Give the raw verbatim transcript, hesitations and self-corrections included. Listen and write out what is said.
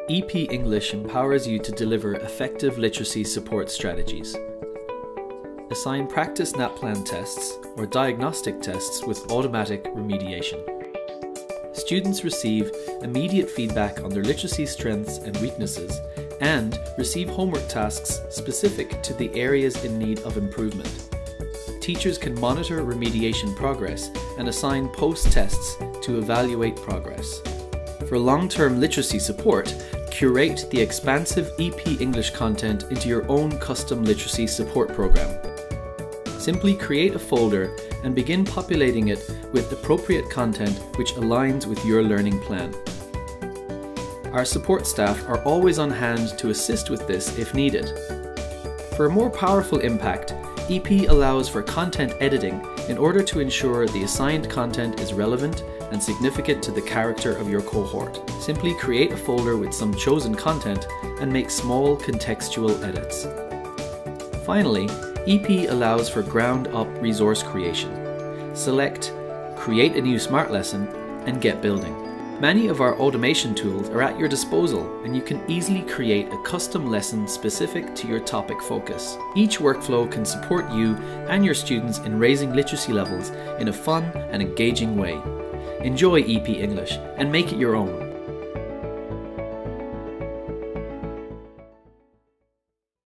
E P English empowers you to deliver effective literacy support strategies. Assign practice NAPLAN tests or diagnostic tests with automatic remediation. Students receive immediate feedback on their literacy strengths and weaknesses and receive homework tasks specific to the areas in need of improvement. Teachers can monitor remediation progress and assign post-tests to evaluate progress. For long-term literacy support, curate the expansive E P English content into your own custom literacy support program. Simply create a folder and begin populating it with appropriate content which aligns with your learning plan. Our support staff are always on hand to assist with this if needed. For a more powerful impact, E P allows for content editing in order to ensure the assigned content is relevant and significant to the character of your cohort. Simply create a folder with some chosen content and make small contextual edits. Finally, E P allows for ground-up resource creation. Select Create a new Smart Lesson and get building. Many of our automation tools are at your disposal and you can easily create a custom lesson specific to your topic focus. Each workflow can support you and your students in raising literacy levels in a fun and engaging way. Enjoy E P English and make it your own.